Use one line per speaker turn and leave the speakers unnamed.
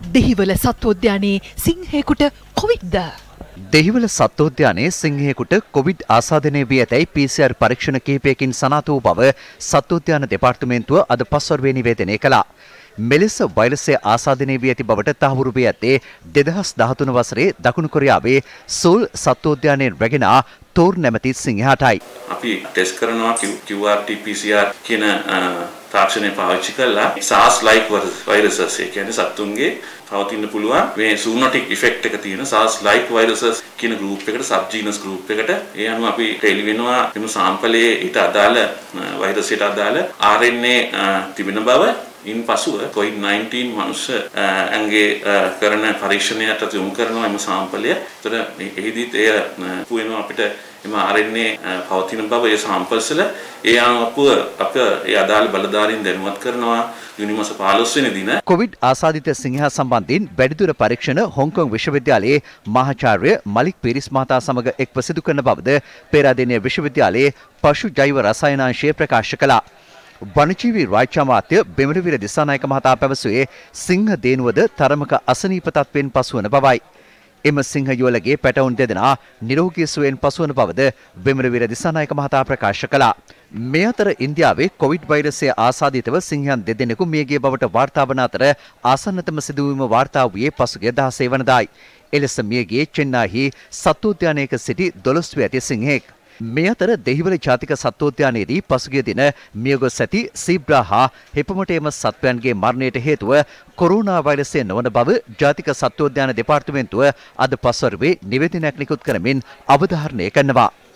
දෙහිවල සත්වෝද්‍යානයේ සිංහයෙකුට කොවිඩ්ද?
දෙහිවල සත්වෝද්‍යානයේ සිංහයෙකුට කොවිඩ් ආසාදනය වී ඇතැයි PCR පරීක්ෂණ කිහිපයකින් සනාථ වූ බව සත්වෝද්‍යාන දෙපාර්තමේන්තුව අද පස්වරුවේ නිවේදනය කළා. මෙලෙස වෛරසය ආසාදනය වී ඇති බවට තහවුරු වී ඇත්තේ 2013 වසරේ දකුණු කොරියාවේ සෝල් සත්වෝද්‍යානයේ රැගෙන තෝර් නැමැති සිංහයාටයි.
අපි ටෙස්ට් කරනවා QRT PCR කියන තාක්ෂණය පාවිච්චි කරලා SARS like viruses ඒ කියන්නේ සත්තුන්ගේ පවතින්න පුළුවන් මේ zoonotic effect එක තියෙන SARS like viruses කියන group එකට subgenus group එකට ඒ අනුව අපි එළි වෙනවා එම සාම්පලයේ ඊට අදාළ වෛරසයට අදාළ RNA තිබෙන බව ඉන්පසුව COVID-19 මනුෂ්‍ය ඇඟේ කරන පරීක්ෂණයට යොමු කරනවා එම සාම්පලය. ඒතර එහිදීත් එය පුවෙනවා අපිට එම RNA පවතින බව ඒ සාම්පල්ස් වල ඒ අනුව අප ඒ අදාළ බලධාරීන් දැනුවත් කරනවා ජූනි මාස 15 වෙනි දින.
කොවිඩ් ආසාදිත සිංහයා සම්බන්ධයෙන් වැඩිදුර පරීක්ෂණ හොංකොං විශ්වවිද්‍යාලයේ මහාචාර්ය මලික් පීරිස් මහතා සමග එක්ව සිදු කරන බවද පේරාදෙණිය විශ්වවිද්‍යාලයේ පශු ජෛව රසායනාංශය ප්‍රකාශ කළා. වනජීවී රාජ්‍ය අමාත්‍ය බෙමරවීර දිසානායක මහතා පැවසුවේ සිංහ දේනුවද තරමක අසනීප තත්ත්වයෙන් පසුවන බවයි. එම සිංහ යුවලගේ පැටවුන් දෙදෙනා නිරෝගී සුවයෙන් පසුවන බවද බෙමරවීර දිසානායක මහතා ප්‍රකාශ කළා. මේ අතර ඉන්දියාවේ කොවිඩ් වෛරසය ආසාදිතව සිංහයන් දෙදෙනෙකු මියගිය බවට වාර්තා වන අතර ආසන්නතම සිදුවීම වාර්තා වූයේ පසුගිය 16 වනදායි. එලෙස මියගියේ චෙන්නයිහි සත්වෝද්‍යානයක සිටි 12 ඇති සිංහෙක්. මේ අතර දෙහිවල ජාතික සත්වෝද්‍යානයේදී පසුගිය දින මියගොස් ඇති සීබ්‍රා හා හිපොමොටේමස් සත්වයන්ගේ මරණයට හේතුව කොරෝනා වෛරසය නොවන බව ජාතික සත්වෝද්‍යාන දෙපාර්තමේන්තුව අද පස්වරුවේ නිවේදනයක් නිකුත් කරමින් අවධාරණය කරනවා.